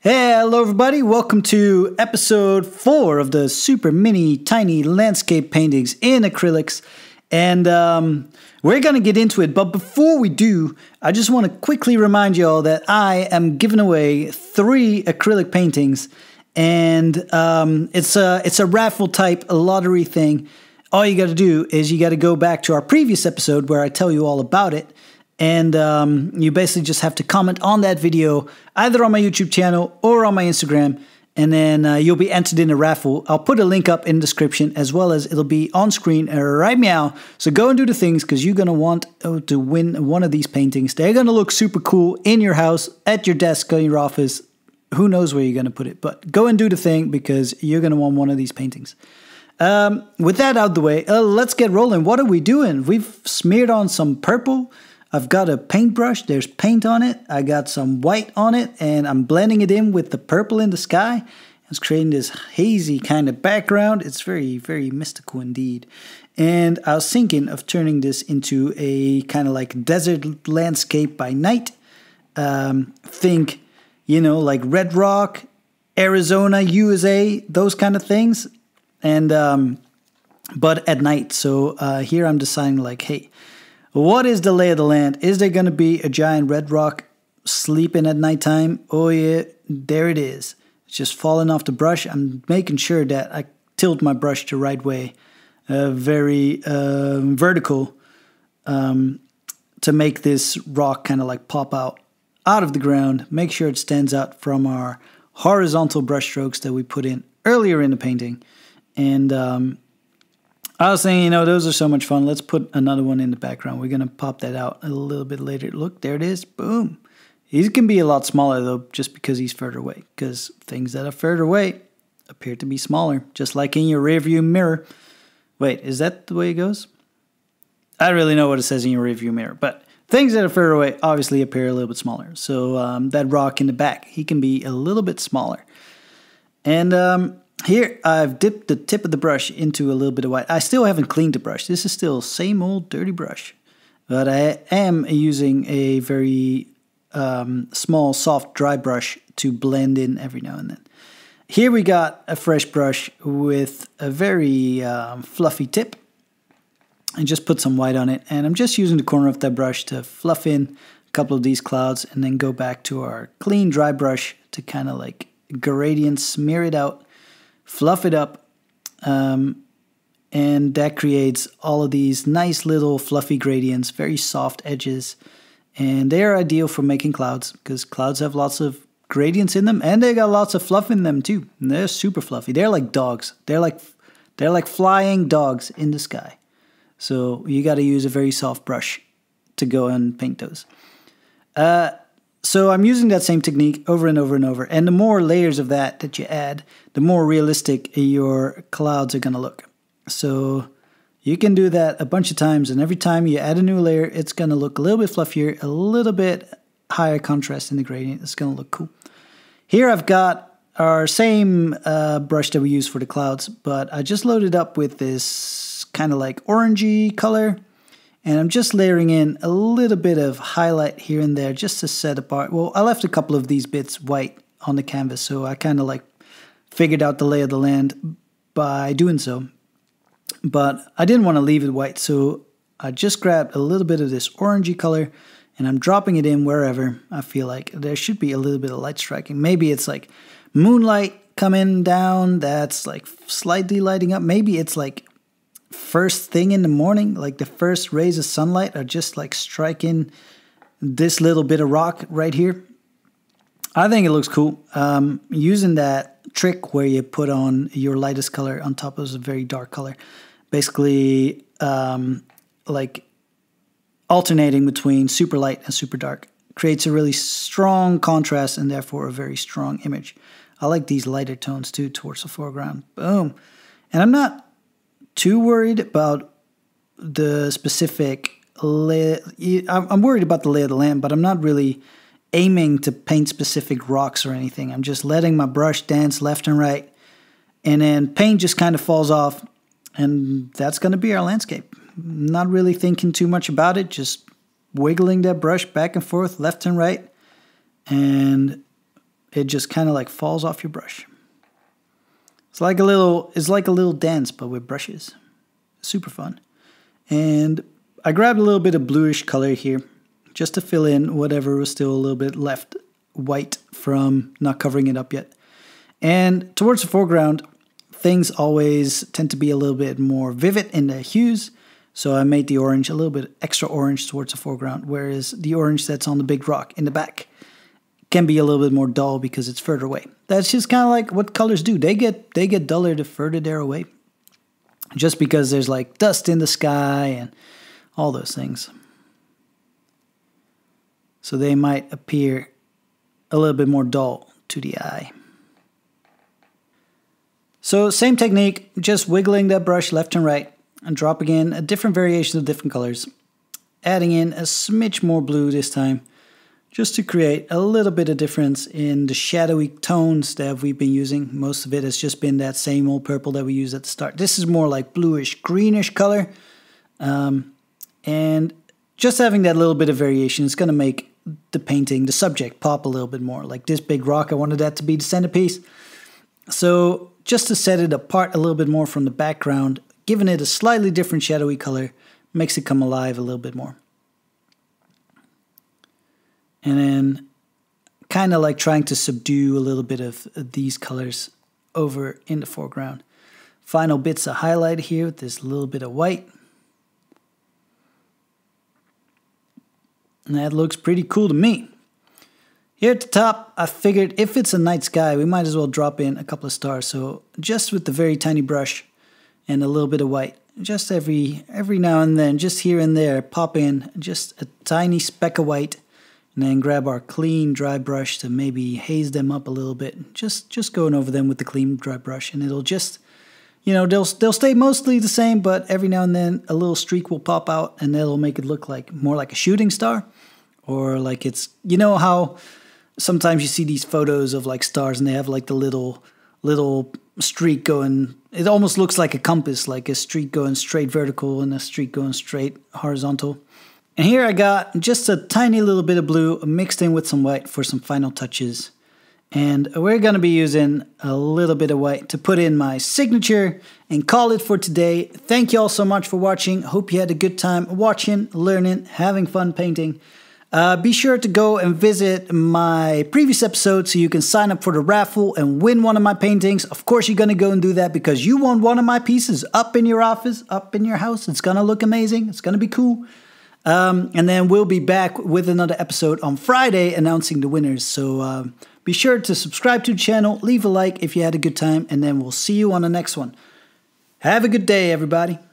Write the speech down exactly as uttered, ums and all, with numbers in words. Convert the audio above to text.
Hey, hello everybody. Welcome to episode four of the super mini tiny landscape paintings in acrylics. And um, we're going to get into it. But before we do, I just want to quickly remind you all that I am giving away three acrylic paintings. And um, it's a, it's a raffle type lottery thing. All you got to do is you got to go back to our previous episode where I tell you all about it. And um, you basically just have to comment on that video, either on my YouTube channel or on my Instagram, and then uh, you'll be entered in a raffle. I'll put a link up in the description, as well as it'll be on screen right now. So go and do the things, because you're going to want to win one of these paintings. They're going to look super cool in your house, at your desk, in your office. Who knows where you're going to put it, but go and do the thing, because you're going to want one of these paintings. Um, with that out the way, uh, let's get rolling. What are we doing? We've smeared on some purple. I've got a paintbrush, there's paint on it, I got some white on it, and I'm blending it in with the purple in the sky. It's creating this hazy kind of background. It's very, very mystical indeed. And I was thinking of turning this into a kind of like desert landscape by night. Um, think, you know, like Red Rock, Arizona, U S A, those kind of things. And, um, but at night. So uh, here I'm deciding like, hey, what is the lay of the land? Is there going to be a giant red rock sleeping at nighttime? Oh yeah, there it is. It's just falling off the brush. I'm making sure that I tilt my brush the right way, uh, very uh, vertical, um, to make this rock kind of like pop out out of the ground. Make sure it stands out from our horizontal brush strokes that we put in earlier in the painting. And um, I was saying, you know, those are so much fun. Let's put another one in the background. We're going to pop that out a little bit later. Look, there it is. Boom. He can be a lot smaller, though, just because he's further away. Because things that are further away appear to be smaller, just like in your rearview mirror. Wait, is that the way it goes? I don't really know what it says in your rearview mirror. But things that are further away obviously appear a little bit smaller. So um, that rock in the back, he can be a little bit smaller. And Um, Here, I've dipped the tip of the brush into a little bit of white. I still haven't cleaned the brush. This is still same old dirty brush. But I am using a very um, small, soft, dry brush to blend in every now and then. Here we got a fresh brush with a very um, fluffy tip. And just put some white on it. And I'm just using the corner of that brush to fluff in a couple of these clouds. And then go back to our clean, dry brush to kind of like gradient smear it out. Fluff it up, um, and that creates all of these nice little fluffy gradients, very soft edges, and they are ideal for making clouds, because clouds have lots of gradients in them, and they got lots of fluff in them too. And they're super fluffy. They're like dogs. They're like they're like flying dogs in the sky. So you got to use a very soft brush to go and paint those. Uh, So I'm using that same technique over and over and over. And the more layers of that that you add, the more realistic your clouds are going to look. So you can do that a bunch of times. And every time you add a new layer, it's going to look a little bit fluffier, a little bit higher contrast in the gradient. It's going to look cool. Here I've got our same uh, brush that we use for the clouds. But I just loaded up with this kind of like orangey color. And I'm just layering in a little bit of highlight here and there just to set apart. Well, I left a couple of these bits white on the canvas, so I kind of like figured out the lay of the land by doing so. But I didn't want to leave it white, so I just grabbed a little bit of this orangey color, and I'm dropping it in wherever I feel like. There should be a little bit of light striking. Maybe it's like moonlight coming down that's like slightly lighting up. Maybe it's like first thing in the morning, like the first rays of sunlight are just like striking this little bit of rock right here. I think it looks cool. Um, using that trick where you put on your lightest color on top of a very dark color. Basically um, like alternating between super light and super dark creates a really strong contrast and therefore a very strong image. I like these lighter tones too towards the foreground. Boom. And I'm not too worried about the specific lay. I'm worried about the lay of the land, but I'm not really aiming to paint specific rocks or anything. I'm just letting my brush dance left and right, and then paint just kind of falls off, and that's going to be our landscape. Not really thinking too much about it, just wiggling that brush back and forth, left and right, and it just kind of like falls off your brush. It's like a little, it's like a little dance, but with brushes. Super fun. And I grabbed a little bit of bluish color here, just to fill in whatever was still a little bit left white from not covering it up yet. And towards the foreground, things always tend to be a little bit more vivid in the hues. So I made the orange a little bit extra orange towards the foreground, whereas the orange that's on the big rock in the back can be a little bit more dull because it's further away. That's just kind of like what colors do. They get they get duller the further they're away. Just because there's like dust in the sky and all those things. So they might appear a little bit more dull to the eye. So same technique, just wiggling that brush left and right and dropping in a different variation of different colors. Adding in a smidge more blue this time, just to create a little bit of difference in the shadowy tones that we've been using. Most of it has just been that same old purple that we used at the start. This is more like bluish, greenish color. Um, and just having that little bit of variation is going to make the painting, the subject, pop a little bit more. Like this big rock, I wanted that to be the centerpiece. So just to set it apart a little bit more from the background, giving it a slightly different shadowy color makes it come alive a little bit more. And then kind of like trying to subdue a little bit of these colors over in the foreground. Final bits of highlight here with this little bit of white. And that looks pretty cool to me. Here at the top, I figured if it's a night sky, we might as well drop in a couple of stars. So just with the very tiny brush and a little bit of white, just every every now and then, just here and there, pop in just a tiny speck of white. And then grab our clean dry brush to maybe haze them up a little bit. Just just going over them with the clean dry brush, and it'll just, you know, they'll they'll stay mostly the same, but every now and then a little streak will pop out, and that'll make it look like more like a shooting star, or like it's, you know how sometimes you see these photos of like stars and they have like the little little streak going. It almost looks like a compass, like a streak going straight vertical and a streak going straight horizontal. And here I got just a tiny little bit of blue mixed in with some white for some final touches. And we're going to be using a little bit of white to put in my signature and call it for today. Thank you all so much for watching. Hope you had a good time watching, learning, having fun painting. Uh, be sure to go and visit my previous episode so you can sign up for the raffle and win one of my paintings. Of course, you're going to go and do that because you want one of my pieces up in your office, up in your house. It's going to look amazing. It's going to be cool. Um, and then we'll be back with another episode on Friday announcing the winners. So uh, be sure to subscribe to the channel, leave a like if you had a good time, and then we'll see you on the next one. Have a good day, everybody.